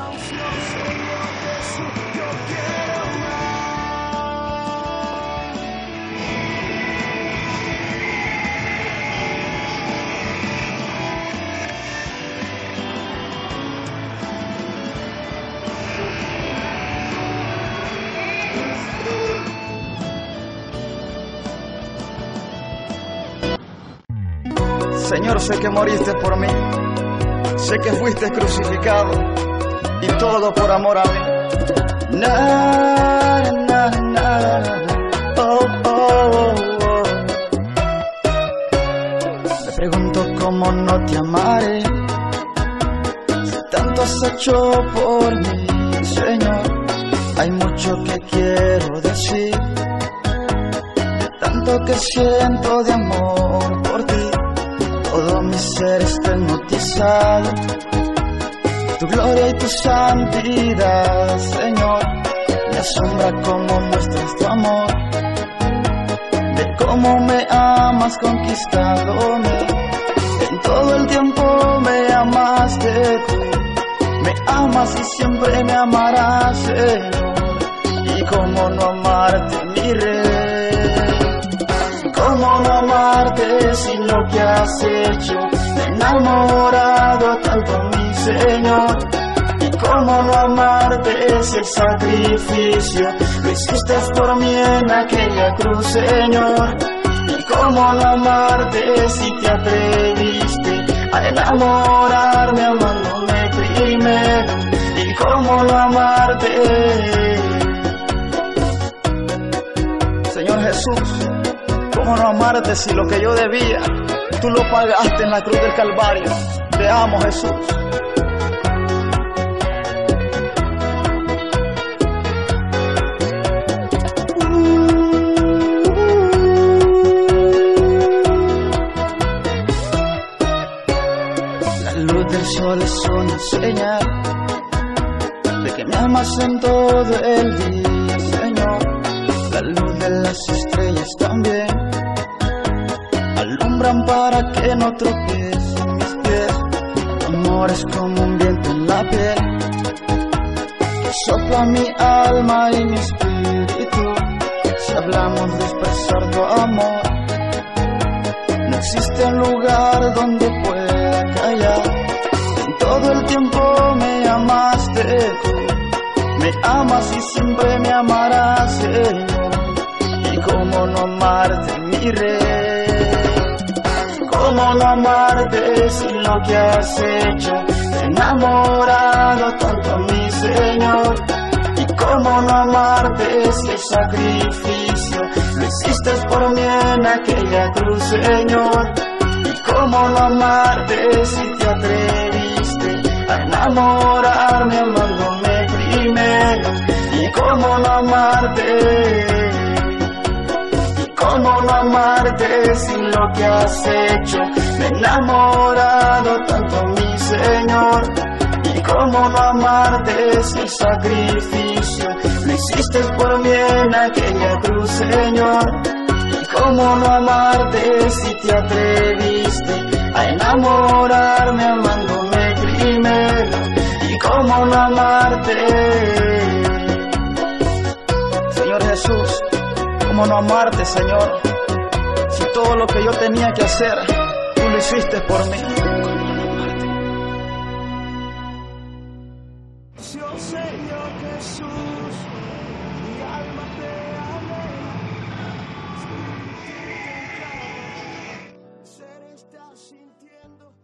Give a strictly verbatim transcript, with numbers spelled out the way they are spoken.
unción, Señor Jesús, yo quiero Señor, sé que moriste por mí, sé que fuiste crucificado y todo por amor a mí. Na, na, na, oh, oh, oh. Me pregunto cómo no te amaré, si tanto has hecho por mí, Señor. Hay mucho que quiero decir, de tanto que siento de amor por ti. Todo mi ser está hipnotizado, tu gloria y tu santidad, Señor. Me asombra cómo muestras tu amor, de cómo me amas conquistándome. En todo el tiempo me amaste tú, me amas y siempre me amarás, Señor. Y cómo no amarte, mi Rey. ¿Cómo no amarte si lo que has hecho? Me he enamorado tanto a mi Señor. ¿Y cómo no amarte si el sacrificio lo hiciste por mí en aquella cruz, Señor? ¿Y cómo no amarte si te atreviste a enamorarme amándome primero? ¿Y cómo no amarte? Señor Jesús, ¿cómo no amarte si lo que yo debía, tú lo pagaste en la cruz del Calvario? Te amo, Jesús. La luz del sol es una señal de que me amas en todo el día, Señor. La luz de las estrellas también alumbran para que no tropiecen mis pies. Tu amor es como un viento en la piel que sopla mi alma y mi espíritu. Si hablamos de expresar tu amor, no existe un lugar donde pueda callar. En todo el tiempo me amaste tú, me amas y siempre me amarás, Señor. Y cómo no amarte, mi Rey. ¿Cómo no amarte si lo que has hecho? Me he enamorado tanto a mi Señor. ¿Y cómo no amarte si el sacrificio lo hiciste por mí en aquella cruz, Señor? ¿Y cómo no amarte si te atreviste a enamorarme amándome primero? ¿Y cómo no amarte? ¿Cómo no amarte si lo que has hecho? Me he enamorado tanto a mi Señor. ¿Y cómo no amarte si el sacrificio lo hiciste por mí en aquella cruz, Señor? ¿Y cómo no amarte si te atreviste a enamorarme amándome primero? ¿Y cómo no amarte? Señor Jesús, ¿cómo no amarte, Señor? Si todo lo que yo tenía que hacer, tú lo hiciste por mí. Señor Jesús, mi alma te anhela. Ser está sintiendo.